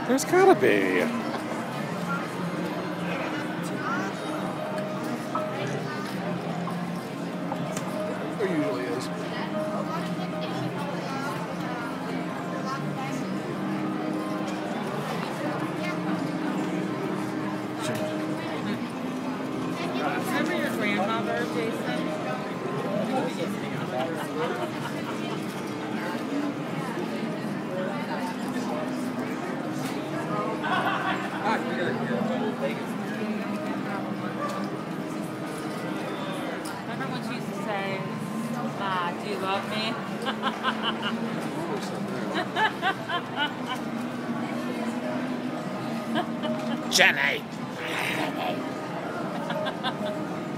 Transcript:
There's gotta be. There usually is. Remember your grandmother, Jason? Remember when she used to say, do you love me? Jenny!